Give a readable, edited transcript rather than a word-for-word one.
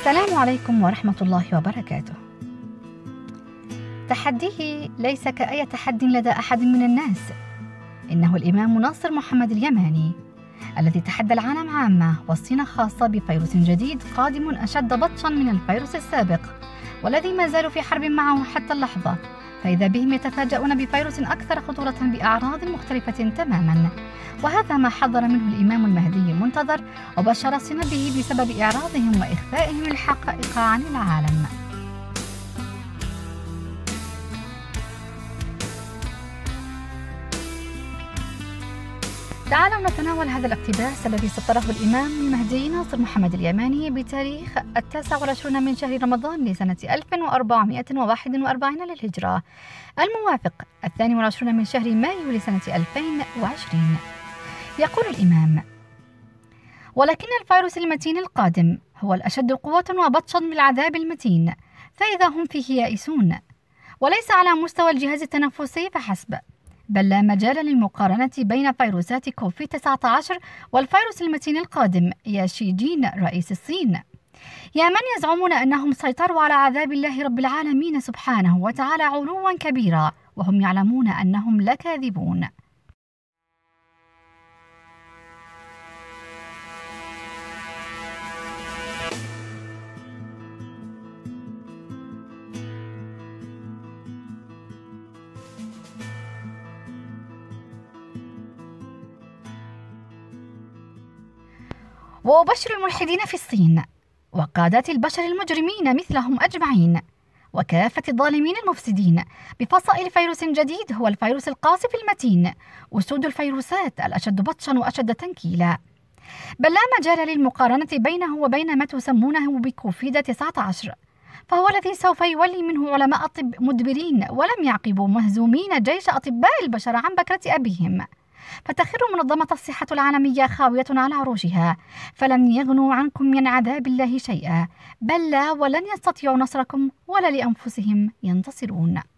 السلام عليكم ورحمة الله وبركاته. تحديه ليس كأي تحدي لدى أحد من الناس، إنه الإمام ناصر محمد اليماني الذي تحدى العالم عامة والصين خاصة بفيروس جديد قادم أشد بطشا من الفيروس السابق، والذي ما زالوا في حرب معه حتى اللحظة، فإذا بهم يتفاجؤون بفيروس أكثر خطورة بأعراض مختلفة تماما. وهذا ما حذر منه الإمام المهدي المنتظر، وبشر الصين به بسبب إعراضهم وإخفائهم الحقائق عن العالم. تعالوا نتناول هذا الاقتباس الذي سطره الإمام المهدي ناصر محمد اليماني بتاريخ 29 من شهر رمضان لسنة 1441 للهجرة، الموافق 22 من شهر مايو لسنة 2020. يقول الإمام: ولكن الفيروس المتين القادم هو الأشد قوة وبطشا بالعذاب المتين، فإذا هم فيه يائسون، وليس على مستوى الجهاز التنفسي فحسب، بل لا مجال للمقارنة بين فيروسات كوفيد-19 والفيروس المتين القادم يا شي جين رئيس الصين، يا من يزعمون أنهم سيطروا على عذاب الله رب العالمين سبحانه وتعالى علوا كبيرا، وهم يعلمون أنهم لكاذبون. وأبشر الملحدين في الصين وقادات البشر المجرمين مثلهم أجمعين وكافة الظالمين المفسدين بفصائل فيروس جديد هو الفيروس القاصف المتين، أسود الفيروسات الأشد بطشا وأشد تنكيلا، بل لا مجال للمقارنة بينه وبين ما تسمونه بكوفيد-19، فهو الذي سوف يولي منه علماء الطب مدبرين ولم يعقبوا مهزومين جيش أطباء البشر عن بكرة أبيهم، فتخر منظمة الصحة العالمية خاوية على عروشها، فلن يغنوا عنكم من عذاب الله شيئا، بل لا ولن يستطيعوا نصركم ولا لأنفسهم ينتصرون.